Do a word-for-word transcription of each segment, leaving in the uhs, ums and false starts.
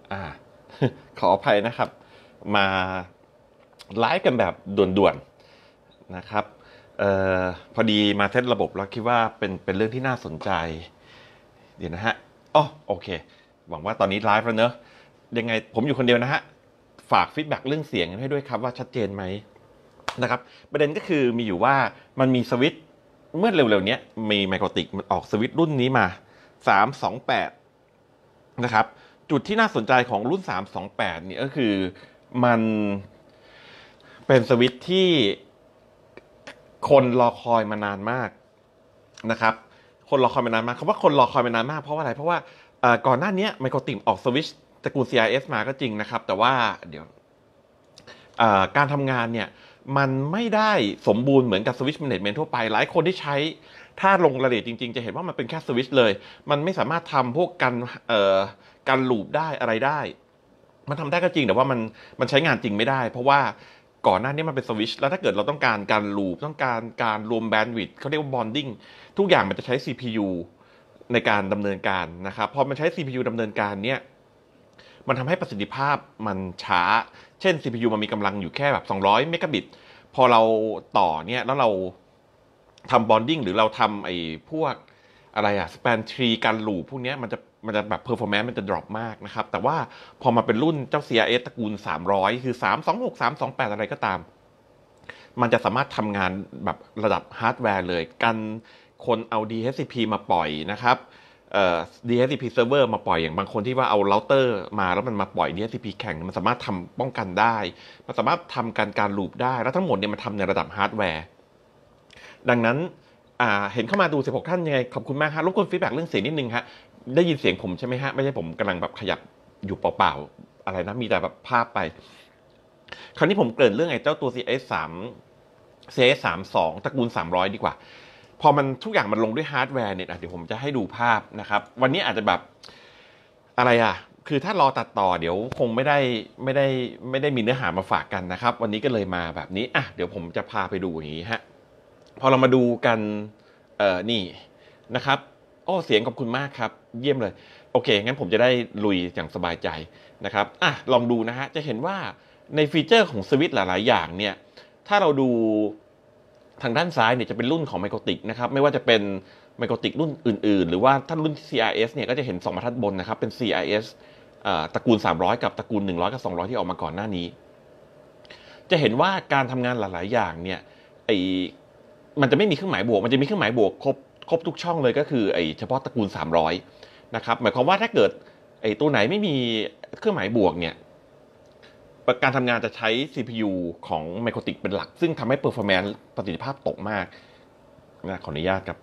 อ่าขออภัยนะครับมาไลฟ์กันแบบด่วนๆนะครับเอ่อพอดีมาเทสระบบแล้วคิดว่าเป็นเป็นเรื่องที่น่าสนใจเดี๋ยวนะฮะอ๋อโอเคหวังว่าตอนนี้ไลฟ์แล้วเนอะยังไงผมอยู่คนเดียวนะฮะฝากฟีดแบ็กเรื่องเสียงให้ด้วยครับว่าชัดเจนไหมนะครับประเด็นก็คือมีอยู่ว่ามันมีสวิตช์เมื่อเร็วๆนี้มีไมโครติกมันออกสวิตช์รุ่นนี้มาสามสองแปดนะครับจุดที่น่าสนใจของรุ่นสามสองแปดเนี่ยก็คือมันเป็นสวิตช์ที่คนรอคอยมานานมากนะครับคนรอคอยมานานมากคำว่าคนรอคอยมานานมากเพราะว่าอะไรเพราะว่าก่อนหน้านี้ไมโครติกออกสวิตช์ตระกูล ซี อาร์ เอส มาก็จริงนะครับแต่ว่าเดี๋ยวการทำงานเนี่ยมันไม่ได้สมบูรณ์เหมือนกับสวิตช์แมเนจเมนต์ทั่วไปหลายคนที่ใช้ถ้าลงรายละเอียดจริงๆจะเห็นว่ามันเป็นแค่สวิตช์เลยมันไม่สามารถทำพวกการเอ่อการลูปได้อะไรได้มันทำได้ก็จริงแต่ว่ามันมันใช้งานจริงไม่ได้เพราะว่าก่อนหน้านี้มันเป็นสวิตช์แล้วถ้าเกิดเราต้องการการลูปต้องการการรวมแบนด์วิดต์เขาเรียกว่าบอนดิ้งทุกอย่างมันจะใช้ ซี พี ยู ในการดำเนินการนะครับพอมันใช้ ซี พี ยู ดำเนินการเนี่ยมันทำให้ประสิทธิภาพมันช้าเช่น ซี พี ยู มันมีกำลังอยู่แค่แบบสองร้อยเมกะบิตพอเราต่อเนี่ยแล้วเราทำบอนดิ้งหรือเราทำไอ้พวกอะไรอะสแปนทรีการลูปพวกนี้มันจะมันจะแบบเพอร์ฟอร์แมนซ์มันจะดรอปมากนะครับแต่ว่าพอมาเป็นรุ่นเจ้า ซี อาร์ เอส ตระกูลสามร้อยคือสามสองหก สามสองแปดอะไรก็ตามมันจะสามารถทำงานแบบระดับฮาร์ดแวร์เลยกันคนเอา ดี เอช ซี พี มาปล่อยนะครับเอ่อ ดี เอช ซี พี server มาปล่อยอย่างบางคนที่ว่าเอาเราเตอร์มาแล้วมันมาปล่อย ดี เอช ซี พี แข่งมันสามารถทำป้องกันได้มันสามารถทำการการลูปได้แล้วทั้งหมดเนี่ยมันทำในระดับฮาร์ดแวร์ดังนั้นเห็นเข้ามาดูสิบหกท่านยังไงขอบคุณมากฮะรบกวนฟีดแบ็กเรื่องเสียงนิดนึงฮะได้ยินเสียงผมใช่ไหมฮะไม่ใช่ผมกำลังแบบขยับอยู่เปล่าๆอะไรนะมีแต่แบบภาพไปคราวนี้ผมเกริ่นเรื่องไอ้เจ้าตัว ซี เอส สาม ซี เอส สามสิบสองตระกูลสามร้อยดีกว่าพอมันทุกอย่างมันลงด้วยฮาร์ดแวร์เนี่ยเดี๋ยวผมจะให้ดูภาพนะครับวันนี้อาจจะแบบอะไรอ่ะคือถ้ารอตัดต่อเดี๋ยวคงไม่ได้ไม่ได้ไม่ได้มีเนื้อหามาฝากกันนะครับวันนี้ก็เลยมาแบบนี้อ่ะเดี๋ยวผมจะพาไปดูอย่างนี้ฮะพอเรามาดูกันเอ่อนี่นะครับโอ้เสียงขอบคุณมากครับเยี่ยมเลยโอเคงั้นผมจะได้ลุยอย่างสบายใจนะครับอ่ะลองดูนะฮะจะเห็นว่าในฟีเจอร์ของสวิตช์หลายๆอย่างเนี่ยถ้าเราดูทางด้านซ้ายเนี่ยจะเป็นรุ่นของไมโครติกนะครับไม่ว่าจะเป็นไมโครติกรุ่นอื่นๆหรือว่าถ้ารุ่น ซี อาร์ เอส เนี่ยก็จะเห็นสองบรรทัดบนนะครับเป็น ซี อาร์ เอส ตระกูลสามร้อยกับตระกูลหนึ่งร้อยกับสองร้อยที่ออกมาก่อนหน้านี้จะเห็นว่าการทำงานหลายๆอย่างเนี่ยไอมันจะไม่มีเครื่องหมายบวกมันจะมีเครื่องหมายบวกครบครบทุกช่องเลยก็คือไอเฉพาะตระกูลสามร้อยนะครับหมายความว่าถ้าเกิดไอตัวไหนไม่มีเครื่องหมายบวกเนี่ยการทำงานจะใช้ ซี พี ยู ของไมโครติกเป็นหลักซึ่งทำให้ performance ประสิทธิภาพตกมากนะขออนุญาตครับ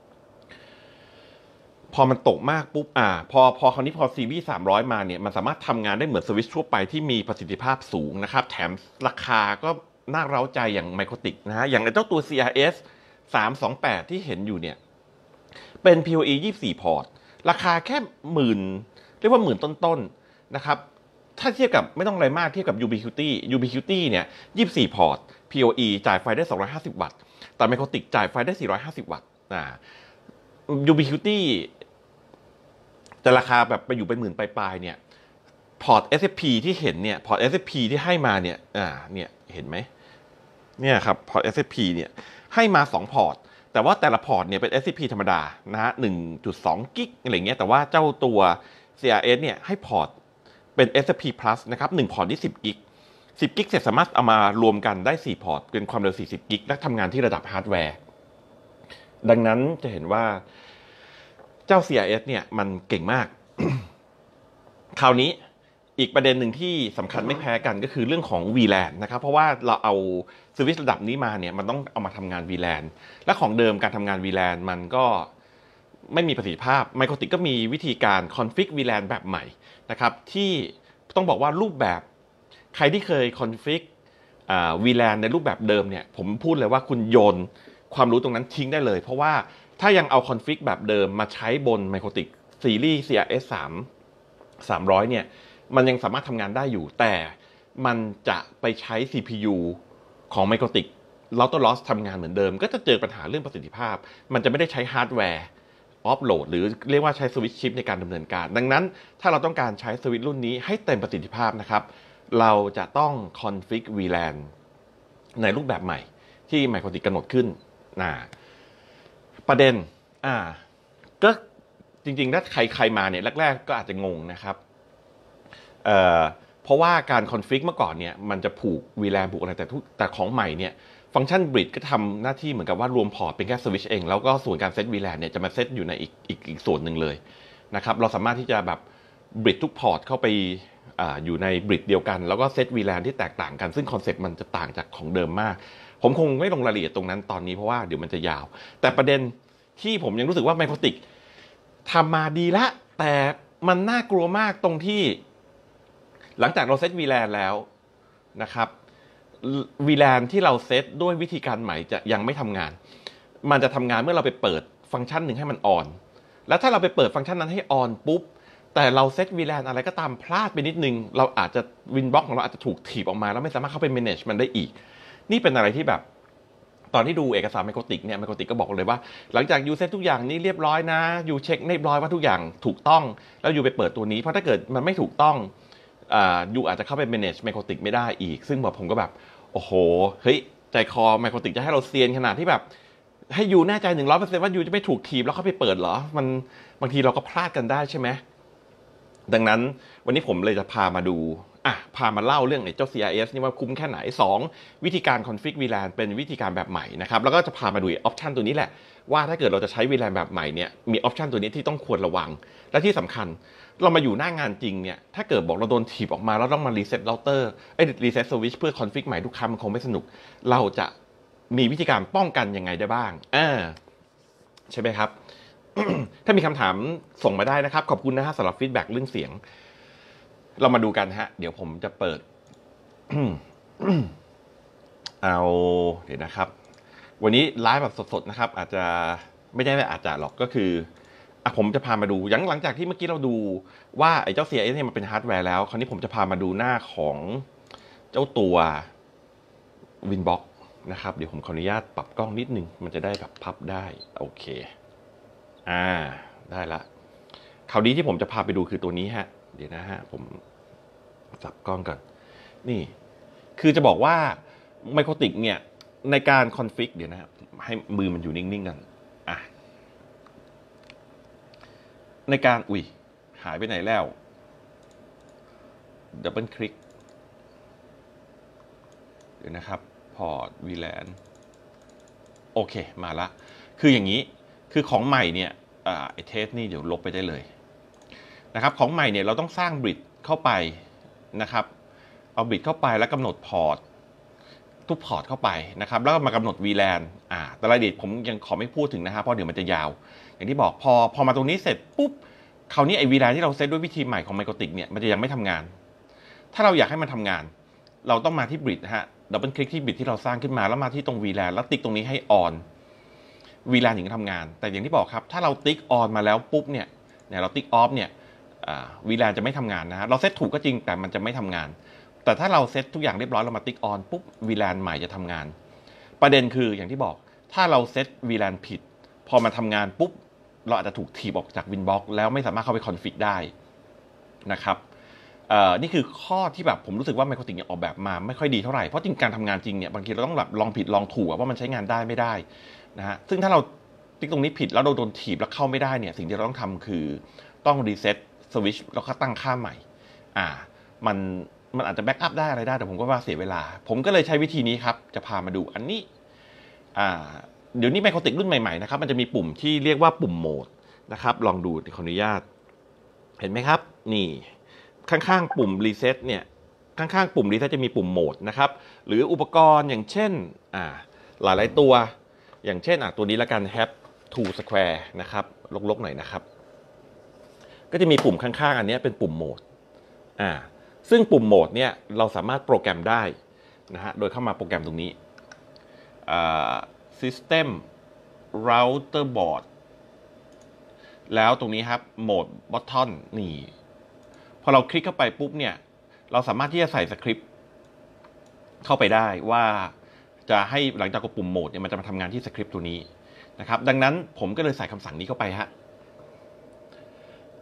พอมันตกมากปุ๊บอ่าพอพอคราวนี้พอซีรีส์สามร้อยมาเนี่ยมันสามารถทำงานได้เหมือนสวิตช์ทั่วไปที่มีประสิทธิภาพสูงนะครับแถมราคาก็น่าเร้าใจอย่างไมโครติกนะฮะอย่างเจ้าตัว ซี อาร์ เอส สามสองแปดที่เห็นอยู่เนี่ยเป็น พี โอ อี ยี่สิบสี่ พอร์ตราคาแค่หมื่นเรียกว่าหมื่นต้นๆนะครับถ้าเทียบกับไม่ต้องอะไรมากเทียบกับ Ubiquiti Ubiquiti เนี่ยยี่สิบสี่พอร์ต พี โอ อี จ่ายไฟได้สองร้อยห้าสิบวัตต์แต่ไมโครติกจ่ายไฟได้สี่ร้อยห้าสิบวัตต์อ่า Ubiquiti แต่ราคาแบบไปอยู่เป็นหมื่นปลายๆเนี่ยพอร์ต เอส เอฟ พี ที่เห็นเนี่ยพอร์ต เอส เอฟ พี ที่ให้มาเนี่ยอ่าเนี่ยเห็นไหมเนี่ยครับพอร์ต เอส เอฟ พี เนี่ยให้มาสองพอร์ตแต่ว่าแต่ละพอร์ตเนี่ยเป็น เอส ซี พี ธรรมดานะฮะ หนึ่งจุดสอง กิกอะไรเงี้ยแต่ว่าเจ้าตัว ซี อาร์ เอส เนี่ยให้พอร์ตเป็น เอส เอฟ พี Plus นะครับหนึ่งพอร์ตที่สิบกิกสิบกิกเสร็จสามารถเอามารวมกันได้สี่พอร์ตเป็นความเร็วสี่สิบกิกและทำงานที่ระดับฮาร์ดแวร์ดังนั้นจะเห็นว่าเจ้า ซี อาร์ เอส เนี่ยมันเก่งมาก คราวนี้อีกประเด็นหนึ่งที่สำคัญไม่แพ้กันก็คือเรื่องของ วี แลน นะครับเพราะว่าเราเอาสวิตช์ระดับนี้มาเนี่ยมันต้องเอามาทำงาน วี แลน และของเดิมการทำงาน วี แลน มันก็ไม่มีประสิทธิภาพไมโครติกก็มีวิธีการคอนฟิก วี แลน แบบใหม่นะครับที่ต้องบอกว่ารูปแบบใครที่เคยคอนฟิก วี แลน ในรูปแบบเดิมเนี่ยผมพูดเลยว่าคุณโยนความรู้ตรงนั้นทิ้งได้เลยเพราะว่าถ้ายังเอาคอนฟิกแบบเดิมมาใช้บนไมโครติกซีรีส์ ซี อาร์ เอส สาม สามร้อยเนี่ยมันยังสามารถทำงานได้อยู่แต่มันจะไปใช้ ซี พี ยู ของไมโครติกเราต้องลอสทำงานเหมือนเดิมก็จะเจอปัญหาเรื่องประสิทธิภาพมันจะไม่ได้ใช้ฮาร์ดแวร์ออฟโหลดหรือเรียกว่าใช้สวิตช์ชิปในการดำเนินการดังนั้นถ้าเราต้องการใช้สวิตช์รุ่นนี้ให้เต็มประสิทธิภาพนะครับเราจะต้อง config วี แลน ในรูปแบบใหม่ที่ไมโครติกกำหนดขึ้นนะประเด็นอ่าก็จริงๆถ้าใครใครมาเนี่ยแรกๆก็อาจจะงงนะครับเอ่อเพราะว่าการคอนฟิกเมื่อก่อนเนี่ยมันจะผูก วี แลน ผูกอะไรแต่ทุกแต่ของใหม่เนี่ยฟังก์ชัน Bridge ก็ทำหน้าที่เหมือนกับว่ารวมพอร์ตเป็นแค่สวิตช์เองแล้วก็ส่วนการเซต วี แลน เนี่ยจะมาเซตอยู่ในอีกอีกอีกส่วนหนึ่งเลยนะครับเราสามารถที่จะแบบ Bridge ทุกพอร์ตเข้าไปอ่าอยู่ใน Bridge เดียวกันแล้วก็เซต วี แลน ที่แตกต่างกันซึ่งคอนเซ็ปต์มันจะต่างจากของเดิมมากผมคงไม่ลงรายละเอียดตรงนั้นตอนนี้เพราะว่าเดี๋ยวมันจะยาวแต่ประเด็นที่ผมยังรู้สึกว่าไมโครติกทำมาดีละแต่มันน่ากลัวมากตรงที่หลังจากเราเซต วี แลน แล้วนะครับ วี แลน ที่เราเซตด้วยวิธีการใหม่จะยังไม่ทำงานมันจะทำงานเมื่อเราไปเปิดฟังก์ชันหนึ่งให้มันออนแล้วถ้าเราไปเปิดฟังก์ชันนั้นให้ออนปุ๊บแต่เราเซต วี แลน อะไรก็ตามพลาดไปนิดนึงเราอาจจะวินบล็อกของเราอาจจะถูกถีบออกมาแล้วไม่สามารถเข้าไป manage มันได้อีกนี่เป็นอะไรที่แบบตอนที่ดูเอกสารไมโครติกเนี่ยไมโครติกก็บอกเลยว่าหลังจากยูเซตทุกอย่างนี้เรียบร้อยนะยูเช็คเรียบร้อยว่าทุกอย่างถูกต้องแล้วยูไปเปิดตัวนี้เพราะถ้าเกิดมันไม่ถูกต้องอ่ายูอาจจะเข้าไป manage ไมโครติกไม่ได้อีกซึ่งแบบผมก็แบบโอ้โหเฮ้ยใจคอไมโครติกจะให้เราเซียนขนาดที่แบบให้ยูแน่ใจ หนึ่งร้อยเปอร์เซ็นต์ ว่ายูจะไม่ถูกถีบแล้วเข้าไปเปิดเหรอมันบางทีเราก็พลาดกันได้ใช่ไหมดังนั้นวันนี้ผมเลยจะพามาดูอ่ะพามาเล่าเรื่องไอ้เจ้า ซี อาร์ เอส นี่ว่าคุ้มแค่ไหนสองวิธีการ config วี แลน เป็นวิธีการแบบใหม่นะครับแล้วก็จะพามาดูออปชันตัวนี้แหละว่าถ้าเกิดเราจะใช้ วี แลน แบบใหม่เนี่ยมีออปชันตัวนี้ที่ต้องควรระวังและที่สำคัญเรามาอยู่หน้างานจริงเนี่ยถ้าเกิดบอกเราโดนถีบออกมาแล้วต้องมารีเซ็ตเราเตอร์ไอ้รีเซ็ตสวิตช์เพื่อคอนฟิกใหม่ทุกครั้งมันคงไม่สนุกเราจะมีวิธีการป้องกันยังไงได้บ้างอ่าใช่ไหมครับ ถ้ามีคำถามส่งมาได้นะครับขอบคุณนะฮะสำหรับฟีดแบ็กเรื่องเสียงเรามาดูกันฮะเดี๋ยวผมจะเปิด เอาเดี๋ยวนะครับวันนี้ไลฟ์แบบสดๆนะครับอาจจะไม่ได้อาจจะหรอกก็คืออ่ะผมจะพามาดูยังหลังจากที่เมื่อกี้เราดูว่าไอ้เจ้า ซี อาร์ เอส เนี่ยมันเป็นฮาร์ดแวร์แล้วคราวนี้ผมจะพามาดูหน้าของเจ้าตัว Winbox นะครับเดี๋ยวผมขออนุญาตปรับกล้องนิดนึงมันจะได้แบบพับได้โอเคอ่าได้ละคราวนี้ที่ผมจะพาไปดูคือตัวนี้ฮะเดี๋ยวนะฮะผมจับกล้องก่อนนี่คือจะบอกว่าไมโครติกเนี่ยในการคอนฟิกเดี๋ยวนะให้มือมันอยู่นิ่งๆกันอ่ะในการอุ้ยหายไปไหนแล้วดับเบิลคลิกเดี๋ยวนะครับพอร์ต วี แลน โอเคมาละคืออย่างนี้คือของใหม่เนี่ยไอเทสนี่เดี๋ยวลบไปได้เลยนะครับของใหม่เนี่ยเราต้องสร้างบริดเข้าไปนะครับเอาบริดเข้าไปแล้วกำหนดพอร์ตทุกพอร์ตเข้าไปนะครับแล้วก็มากำหนด วี แลน อ่าแต่รายละเอียดผมยังขอไม่พูดถึงนะครับเพราะเดี๋ยวมันจะยาวอย่างที่บอกพอพอมาตรงนี้เสร็จปุ๊บคราวนี้ไอ้ วี แลน ที่เราเซตด้วยวิธีใหม่ของไมโครติกเนี่ยมันจะยังไม่ทำงานถ้าเราอยากให้มันทำงานเราต้องมาที่บริดนะฮะดับเบิลคลิกที่บริดที่เราสร้างขึ้นมาแล้วมาที่ตรง วี แลน แล้วติ๊กตรงนี้ให้ออน วี แลน ถึงจะทำงานแต่อย่างที่บอกครับถ้าเราติ๊กออนมาแล้วปุ๊บเนี่ยเนี่ยเราติ๊กออฟเนี่ย วี แลน จะไม่ทำงานนะฮะเราเซตถูกก็จริงแต่มันจะไม่ทำงานแต่ถ้าเราเซตทุกอย่างเรียบร้อยเรามาติ๊กออนปุ๊บ วี แลน ใหม่จะทำงานประเด็นคืออย่างที่บอกถ้าเราเซต วี แลน ผิดพอมาทำงานปุ๊บเราอาจจะถูกถีบออกจาก Winbox แล้วไม่สามารถเข้าไปคอนฟิกได้นะครับนี่คือข้อที่แบบผมรู้สึกว่าไมโครติกเนี่ยออกแบบมาไม่ค่อยดีเท่าไหร่เพราะจริงการทำงานจริงเนี่ยบางทีเราต้องแบบลองผิดลองถูกว่ามันใช้งานได้ไม่ได้นะฮะซึ่งถ้าเราติ๊กตรงนี้ผิดแล้วเราโดนถีบแล้วเข้าไม่ได้เนี่ยสิ่งที่เราต้องทำคือต้องรีเซ็ตสวิตช์แล้วก็ตั้งค่าใหม่อ่ามันมันอาจจะแบ็กอัพได้อะไรได้แต่ผมก็ว่าเสียเวลาผมก็เลยใช้วิธีนี้ครับจะพามาดูอันนี้อ่าเดี๋ยวนี้ไมโครติกรุ่นใหม่ๆนะครับมันจะมีปุ่มที่เรียกว่าปุ่มโหมดนะครับลองดูขออนุญาตเห็นไหมครับนี่ข้างๆปุ่มรีเซ็ตเนี่ยข้างๆปุ่มรีเซ็ตจะมีปุ่มโหมดนะครับหรืออุปกรณ์อย่างเช่นอ่าหลายๆตัวอย่างเช่นอ่ะตัวนี้ละกัน have to square นะครับลกๆหน่อยนะครับก็จะมีปุ่มข้างๆอันนี้เป็นปุ่มโหมดอ่าซึ่งปุ่มโหมดเนี่ยเราสามารถโปรแกรมได้นะฮะโดยเข้ามาโปรแกรมตรงนี้อ่า system router board แล้วตรงนี้ครับโหมด button นี่พอเราคลิกเข้าไปปุ๊บเนี่ยเราสามารถที่จะใส่สคริปต์เข้าไปได้ว่าจะให้หลังจากกดปุ่มโหมดเนี่ยมันจะมาทำงานที่สคริปต์ตัวนี้นะครับดังนั้นผมก็เลยใส่คำสั่งนี้เข้าไปฮะ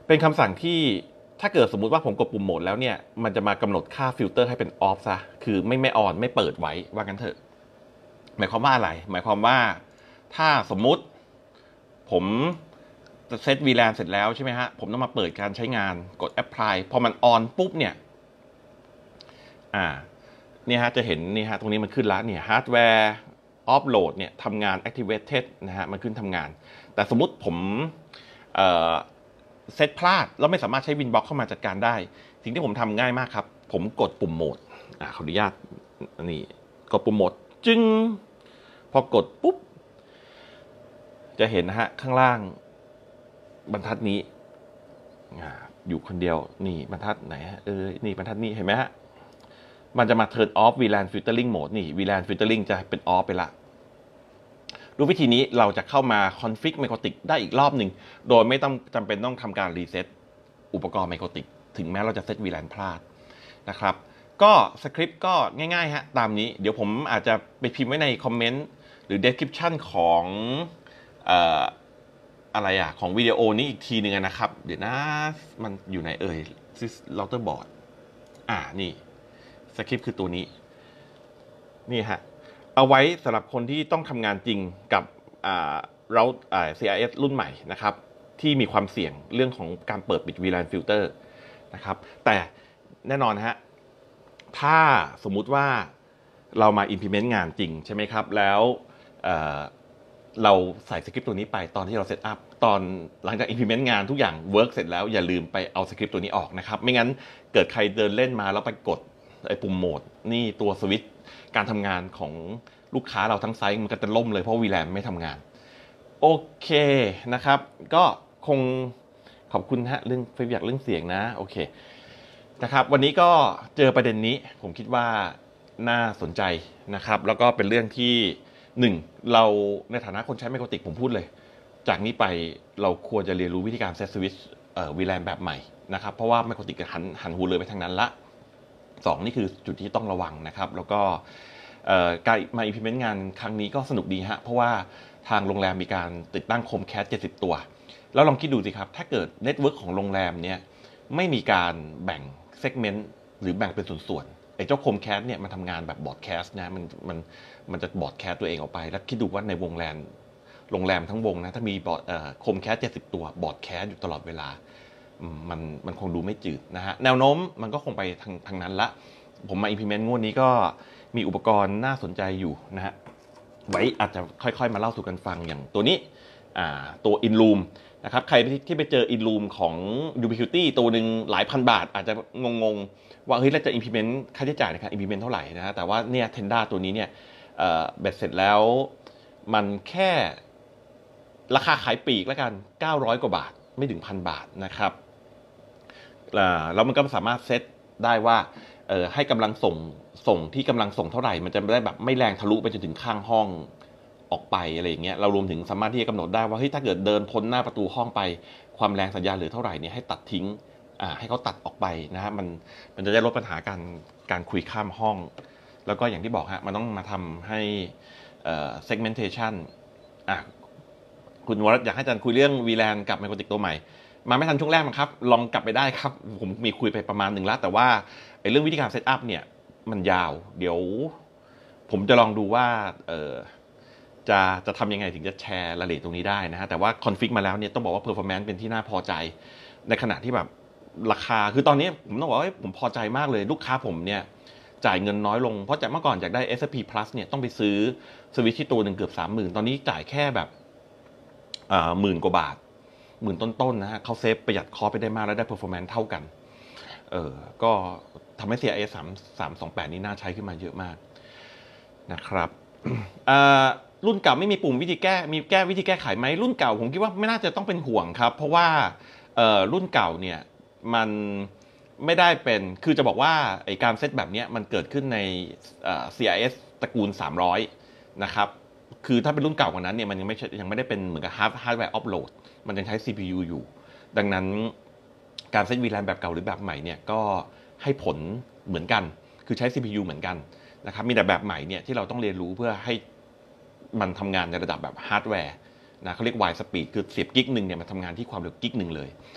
เป็นคำสั่งที่ถ้าเกิดสมมุติว่าผมกดปุ่มโหมดแล้วเนี่ยมันจะมากำหนดค่าฟิลเตอร์ให้เป็นออฟซะคือไม่ไม่ออนไม่เปิดไว้ว่างั้นเถอะหมายความว่าอะไรหมายความว่าถ้าสมมุติผมจะเซต วี แลน เสร็จแล้วใช่ไหมฮะผมต้องมาเปิดการใช้งานกด apply พอมันออนปุ๊บเนี่ยอ่าเนี่ยฮะจะเห็นนี่ฮะตรงนี้มันขึ้นแล้วเนี่ย hardware offload เนี่ยทำงาน activated นะฮะมันขึ้นทำงานแต่สมมุติผมเอ่อเซตพลาดแล้วไม่สามารถใช้ Winbox เข้ามาจัดการได้สิ่งที่ผมทำง่ายมากครับผมกดปุ่มโหมดอ่าขออนุญาตนี่กดปุ่มโหมดจึงพอกดปุ๊บจะเห็นนะฮะข้างล่างบรรทัดนี้อ่าอยู่คนเดียวนี่บรรทัดไหนฮะเออนี่บรรทัดนี้เห็นไหมฮะมันจะมา turn off วี แลน filtering mode นี่ วี แลน filtering จะเป็น off ไปละด้วยวิธีนี้เราจะเข้ามา config Mycotic ได้อีกรอบหนึ่งโดยไม่ต้องจำเป็นต้องทำการรีเซ็ตอุปกรณ์ Mycotic ถึงแม้เราจะเซต วี แลน พลาดนะครับก็สคริปต์ก็ง่ายๆฮะตามนี้เดี๋ยวผมอาจจะไปพิมพ์ไว้ในคอมเมนต์หรือ description ของเอ่ออะไรอ่ะของวิดีโอนี้อีกทีหนึ่งนะครับเดี๋ยวนะมันอยู่ในเอ่ย router board อ่านี่สคริปต์คือตัวนี้นี่ฮะเอาไว้สำหรับคนที่ต้องทำงานจริงกับอ่าเราอ่า ซี ไอ เอส รุ่นใหม่นะครับที่มีความเสี่ยงเรื่องของการเปิดปิด วี แลน filter นะครับแต่แน่นอนฮะถ้าสมมุติว่าเรามา implement งานจริงใช่ไหมครับแล้วเเราใส่สคริปต์ตัวนี้ไปตอนที่เราเซตอัพตอนหลังจาก implement งานทุกอย่าง work เสร็จแล้วอย่าลืมไปเอาสคริปต์ตัวนี้ออกนะครับไม่งั้นเกิดใครเดินเล่นมาแล้วไปกดไอ้ปุ่มโหมดนี่ตัวสวิตช์การทำงานของลูกค้าเราทั้งไซต์มันก็จะล่มเลยเพราะ วี แลน ไม่ทำงานโอเคนะครับก็คงขอบคุณฮะเรื่องฟีดแบ็กเรื่องเสียงนะโอเคนะครับวันนี้ก็เจอประเด็นนี้ผมคิดว่าน่าสนใจนะครับแล้วก็เป็นเรื่องที่หนึ่งเราในฐานะคนใช้ Mycotic ผมพูดเลยจากนี้ไปเราควรจะเรียนรู้วิธีการเซตสวิตช์เอ่อ วี แลน แบบใหม่นะครับเพราะว่า Mycotic หันหันหูเลยไปทางนั้นละสองนี่คือจุดที่ต้องระวังนะครับแล้วก็การมา implement งานครั้งนี้ก็สนุกดีฮะเพราะว่าทางโรงแรมมีการติดตั้งโคมแคสเจ็ดสิบตัวแล้วลองคิดดูสิครับถ้าเกิดเน็ตเวิร์กของโรงแรมเนี่ยไม่มีการแบ่งเซกเมนต์หรือแบ่งเป็นส่วนๆไอ้เจ้าโคมแคสเนี่ยมันทำงานแบบบอร์ดแคสนะมันมันมันจะบอร์ดแคสตัวเองออกไปแล้วคิดดูว่าในวงแรมโรงแรมทั้งวงนะถ้ามีบอร์ดโคมแคสเจ็ดสิบตัวบอร์ดแคสอยู่ตลอดเวลามันมันคงดูไม่จืดนะฮะแนวโน้มมันก็คงไปทางทางนั้นละผมมา implement งวดนี้ก็มีอุปกรณ์น่าสนใจอยู่นะฮะไว้อาจจะค่อยๆมาเล่าสู่กันฟังอย่างตัวนี้ตัว InRoom นะครับใครที่ไปเจอ InRoom ของ Ubiquiti ตัวหนึ่งหลายพันบาทอาจจะงงๆว่าเฮ้ยเราจะ implement ค่าใช้จ่ายในการ implement เท่าไหร่นะฮะแต่ว่าเนี่ย Tenda ตัวนี้เนี่ยเบ็ดเสร็จแล้วมันแค่ราคาขายปลีกแล้วกันเก้าร้อยกว่าบาทไม่ถึงพันบาทนะครับแล้วมันก็สามารถเซตได้ว่าให้กำลังส่งส่งที่กำลังส่งเท่าไหร่มันจะได้แบบไม่แรงทะลุไปจนถึงข้างห้องออกไปอะไรอย่างเงี้ยเรารวมถึงสามารถที่จะกำหนดได้ว่าเฮ้ยถ้าเกิดเดินพ้นหน้าประตูห้องไปความแรงสัญญาณเหลือเท่าไหร่เนี่ยให้ตัดทิ้งอ่าให้เขาตัดออกไปนะฮะมันมันจะได้ลดปัญหาการการคุยข้ามห้องแล้วก็อย่างที่บอกฮะมันต้องมาทำให้เอ่อ segmentation อ่ะคุณวรรษอยากให้อาจารย์คุยเรื่อง วี แลน กับ Mycotic ตัวใหม่มาไม่ทันช่วงแรกมั้งครับลองกลับไปได้ครับผมมีคุยไปประมาณหนึ่งแล้วแต่ว่าไอ้เรื่องวิธีการเซตอัพเนี่ยมันยาวเดี๋ยวผมจะลองดูว่าเออจะจะทำยังไงถึงจะแชร์รายละเอียดตรงนี้ได้นะฮะแต่ว่าคอนฟิกมาแล้วเนี่ยต้องบอกว่า performance เป็นที่น่าพอใจในขณะที่แบบราคาคือตอนนี้ผมต้องบอกว่าผมพอใจมากเลยลูกค้าผมเนี่ยจ่ายเงินน้อยลงเพราะจากเมื่อก่อนอยากได้ เอส พี Plus เนี่ยต้องไปซื้อสวิตช์ที่ตัวหนึ่งเกือบ สามหมื่น ตอนนี้จ่ายแค่แบบอ่าหมื่นกว่าบาทหมื่นต้นๆนะฮะเขาเซฟประหยัดคอสไปได้มากแล้วได้ performance เท่ากันเออก็ทำให้ ซี ไอ เอส สาม สาม สอง แปดนี้น่าใช้ขึ้นมาเยอะมากนะครับรุ่นเก่าไม่มีปุ่มวิธีแก้มีแก้วิธีแก้ไขไหมรุ่นเก่าผมคิดว่าไม่น่าจะต้องเป็นห่วงครับเพราะว่ารุ่นเก่าเนี่ยมันไม่ได้เป็นคือจะบอกว่าไอ้การเซตแบบนี้มันเกิดขึ้นใน ซี ไอ เอส ตระกูลสามร้อยนะครับคือถ้าเป็นรุ่นเก่ากว่านั้นเนี่ยมันยังไม่ยังไม่ได้เป็นเหมือนกับฮาร์ดฮาร์ดแวร์ออฟโหลดมันยังใช้ ซี พี ยู อยู่ดังนั้นการเซต วี แลน แบบเก่าหรือแบบใหม่เนี่ยก็ให้ผลเหมือนกันคือใช้ ซี พี ยู เหมือนกันนะครับมีแต่แบบใหม่เนี่ยที่เราต้องเรียนรู้เพื่อให้มันทำงานในระดับแบบฮาร์ดแวร์นะเขาเรียก wide speed คือเสียบกิกหนึ่งเนี่ยมันทำงานที่ความเร็วกิกหนึ่งเลย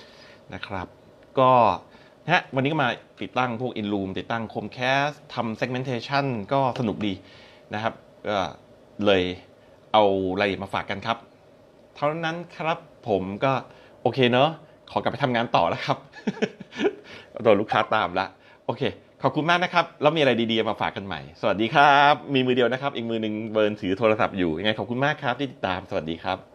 นะครับก็ฮะวันนี้ก็มาติดตั้งพวก InRoom ติดตั้ง Chromecast ทำ segmentation ก็สนุกดีนะครับก็เลยเอารายละเอียดมาฝากกันครับเท่านั้นครับผมก็โอเคเนอะขอกลับไปทำงานต่อแล้วครับ โดนลูกค้าตามละโอเคขอบคุณมากนะครับแล้วมีอะไรดีๆมาฝากกันใหม่สวัสดีครับมีมือเดียวนะครับอีกมือหนึ่งเบิร์นถือโทรศัพท์อยู่ยังไงขอบคุณมากครับที่ติดตามสวัสดีครับ